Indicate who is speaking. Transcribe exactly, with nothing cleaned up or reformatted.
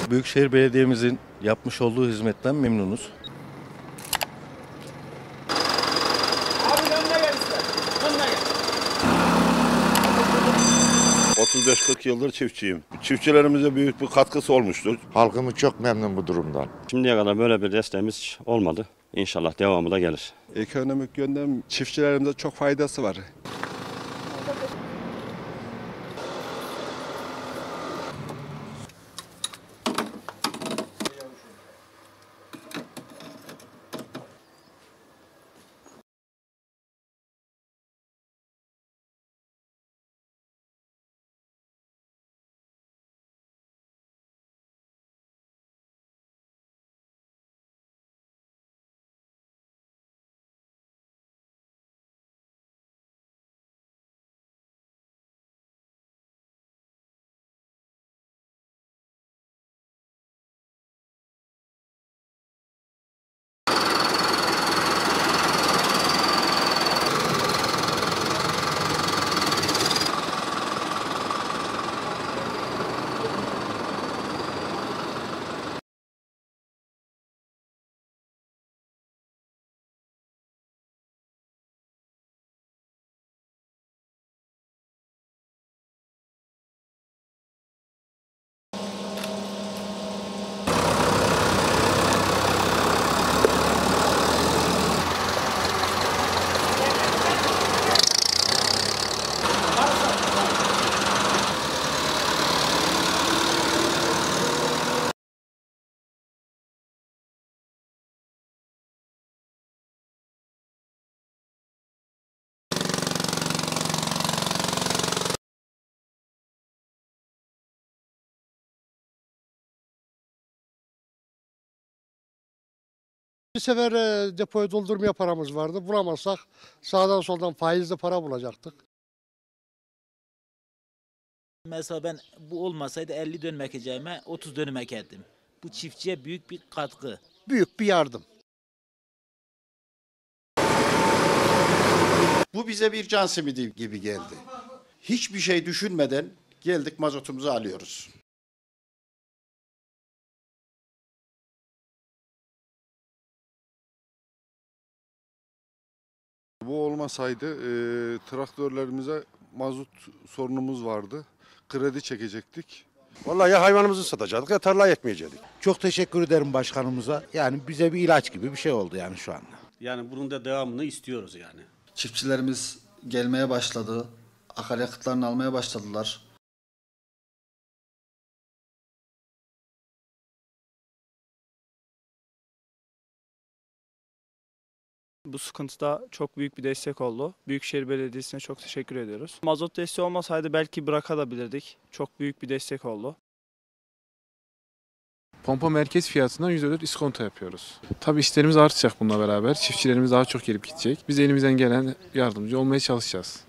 Speaker 1: Büyükşehir Belediye'mizin yapmış olduğu hizmetten memnunuz.
Speaker 2: Abi yanına gel ister. Yanına gel.
Speaker 3: otuz beş kırk yıldır çiftçiyim. Çiftçilerimize büyük bir katkısı olmuştur.
Speaker 4: Halkımız çok memnun bu durumdan.
Speaker 5: Şimdiye kadar böyle bir desteğimiz olmadı. İnşallah devamı da gelir.
Speaker 6: Ekonomik yönden çiftçilerimize çok faydası var.
Speaker 7: Bir sefer e, depoyu doldurmaya paramız vardı. Bulamazsak sağdan soldan faizli para bulacaktık.
Speaker 8: Mesela ben bu olmasaydı elli dönüm ekeceğime otuz dönüm ekerdim. Bu çiftçiye büyük bir katkı.
Speaker 7: Büyük bir yardım.
Speaker 9: Bu bize bir can simidi gibi geldi. Hiçbir şey düşünmeden geldik mazotumuzu alıyoruz.
Speaker 6: Bu olmasaydı e, traktörlerimize mazot sorunumuz vardı. Kredi çekecektik.
Speaker 10: Vallahi ya hayvanımızı satacaktık ya tarla ekmeyecektik.
Speaker 4: Çok teşekkür ederim başkanımıza. Yani bize bir ilaç gibi bir şey oldu yani şu anda.
Speaker 10: Yani bunun da devamını istiyoruz yani.
Speaker 11: Çiftçilerimiz gelmeye başladı. Akaryakıtlarını almaya başladılar.
Speaker 12: Bu sıkıntıda çok büyük bir destek oldu. Büyükşehir Belediyesi'ne çok teşekkür ediyoruz. Mazot desteği olmasaydı belki bırakabilirdik. Çok büyük bir destek oldu.
Speaker 13: Pompa merkez fiyatından yüzde dört iskonto yapıyoruz. Tabii işlerimiz artacak bununla beraber. Çiftçilerimiz daha çok gelip gidecek. Biz elimizden gelen yardımcı olmaya çalışacağız.